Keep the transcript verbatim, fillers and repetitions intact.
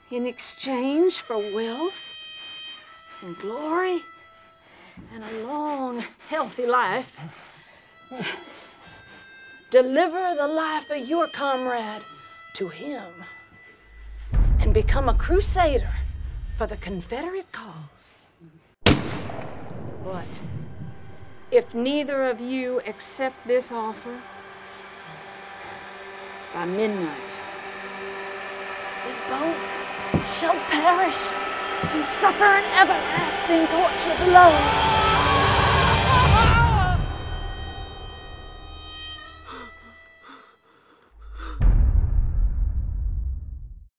in exchange for wealth and glory and a long, healthy life, deliver the life of your comrade to him and become a crusader for the Confederate cause. But if neither of you accept this offer, by midnight, we both shall perish and suffer an everlasting torture below.